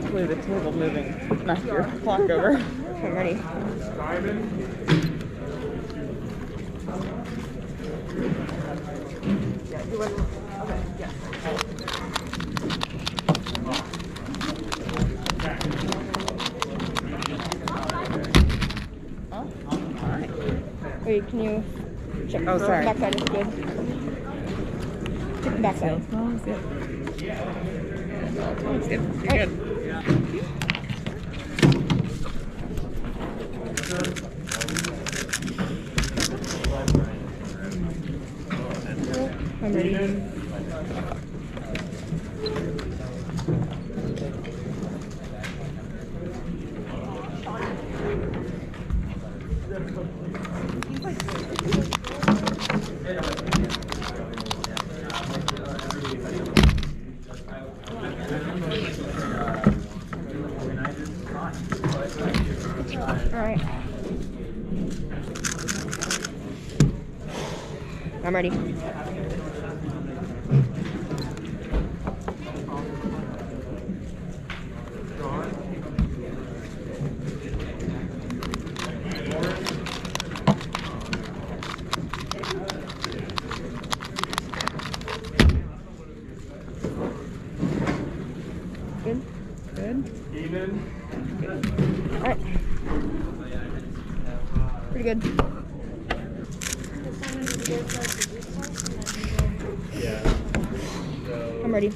Hopefully the table moving knock your clock over. I'm ready. Yeah, you went. Okay, yeah. Oh, alright. Wait, can you check? Oh, sorry. Backside is good. Check the backside. Smells good. It's good. You're good. I'm ready. Alright. I'm ready. Good? Good. Even. Alright. Pretty good. Yeah. I'm ready.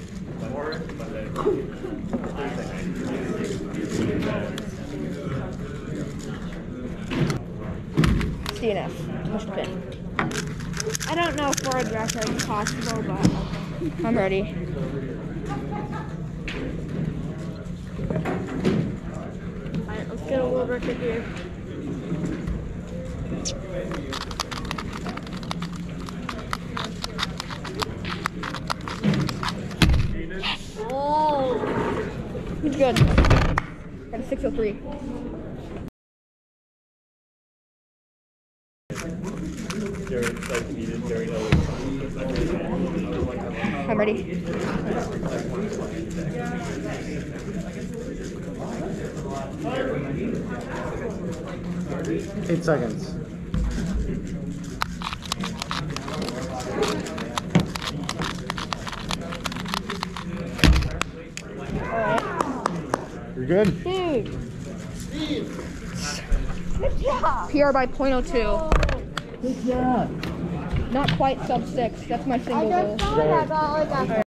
DNF. Push the pin. I don't know if forward draft is possible, but I'm ready. alright, let's get a world record here. Oh, He's good. Got a 603. I'm ready. Eight seconds. Alright. You're good? Dude. good job. PR by .02. Good job. Not quite sub 6. That's my I single just goal. thought I got like a